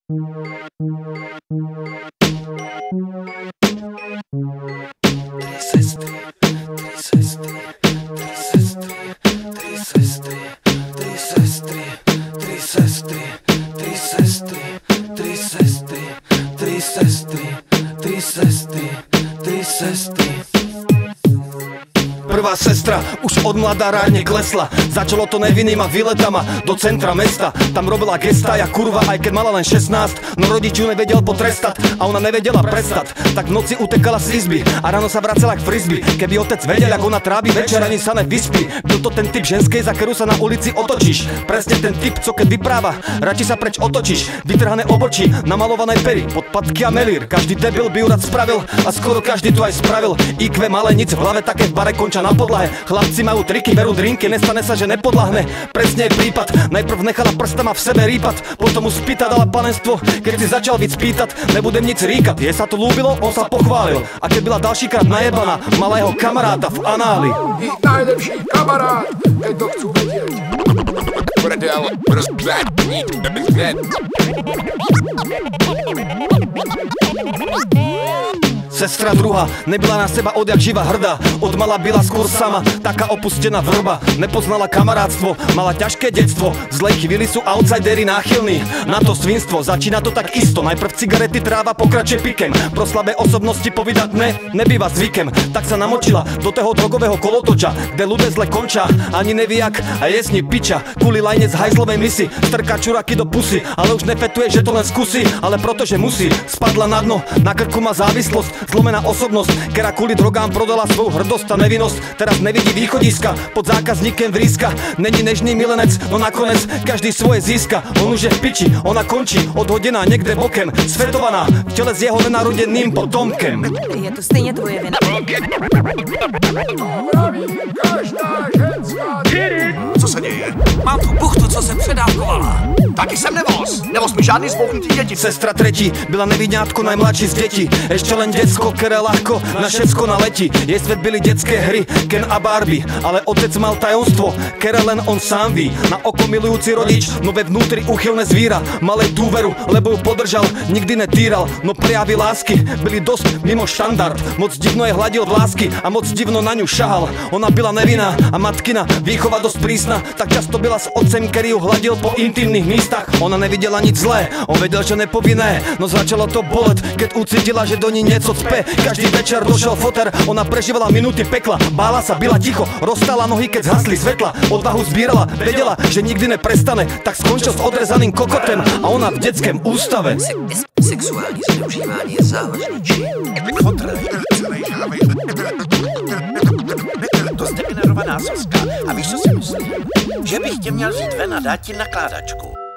Prvá sestra už od mladá rádne klesla. Začalo to nevinnýma výletama do centra mesta. Tam robila gesta, ja kurva, aj keď mala len 16. No rodič ju nevedel potrestať a ona nevedela prestať. Tak v noci utekala z izby a ráno sa vracela k frisby. Keby otec vedel, ako ona trávi večer, ani sa nevyspí. Kto to ten typ ženskej, za ktorú sa na ulici otočíš? Presne ten typ, co keď vypráva, radši sa preč otočíš. Vytrhané obočí, namalované pery, podpatky a melír. Každý debil by ju rád spravil a skoro každý to aj spravil. IQ malé, nic v hlave, také v bare konča na podlahe. Chlapci majú triky, berú drinky, nestane sa, že nepodľahne. Presne je prípad, najprv nechala prstama v sebe rýpať, potom mu spýta dala panenstvo. Keď si začal víc pýtať, nebudem nic ríkať. Jej sa to ľúbilo, on sa pochválil. A keď byla dalšíkrát najebaná, mala jeho kamaráta v análi. Ich najlepší kamarát, keď to chcú vedieť. Sestra druhá nebyla na seba odjak živa hrdá. Odmala byla skôr sama, taká opustená vrba. Nepoznala kamarátstvo, mala ťažké detstvo. V zlej chvíli sú outsideri náchylní na to svinstvo, začína to tak isto. Najprv cigarety, tráva, pokračuje pikem. Pro slabé osobnosti povedať ne, nebýva zvykem. Tak sa namočila do toho drogového kolotoča, kde ľudia zle končia, ani neví jak a je s ní piča. Kvôli lajne z hajzlovej misy strká čuraky do pusy, ale už nefetuje, že to len skúsi, ale protože musí. Spadla na dno, na krku má závislosť, zlomená osobnosť, ktorá kvôli drogám prodala svoju hrdosť a nevinnosť. Teraz nevidí východiska, pod zákazníkem vríska. Není nežný milenec, no nakonec každý svoje získa. On už je v piči, ona končí, odhodená niekde bokem, svetovaná v tele s jeho nenarodeným potomkem. Je to stejně tvoje vina. Co se děje? Mám tu buchtu, co se předávkovala. Taky jsem nevoz. Nevoz mi žádný zbouknutý děti. Sestra tretí byla neviňátko najmladší z detí. Ešte len decko, ktoré ľahko na všetko naletí. Jej svet byli detské hry, Ken a Barbie, ale otec mal tajomstvo, ktoré len on sám ví. Na oko milujúci rodič, no ve vnútri uchylné zvíra. Malej dôveru, lebo ju podržal, nikdy netýral. No prejavy lásky byli dosť mimo štandard. Moc divno je hladil v lásky a moc divno na ňu šahal. Ona byla nevinná a matkina výchova dosť prísna. Tak často byla s otcem, ktorý ju hladil po intimných místach. Ona nevidela nič zlé, on vedel, že nepovinné. No začalo to bolet, keď ucítila, že do ní nieco cpe. Každý večer došel foter, ona prežívala minúty pekla. Bála sa, byla ticho, roztala nohy, keď zhasli svetla. Odvahu zbírala, vedela, že nikdy neprestane. Tak skončil s odrezaným kokotem a ona v detském ústave. Sexuální zneužívání je závažný čin. Fotr, to zdegenerovaná soska. A víš, co si myslím? Že bych tě měl vzít ven a dát ti nakládačku.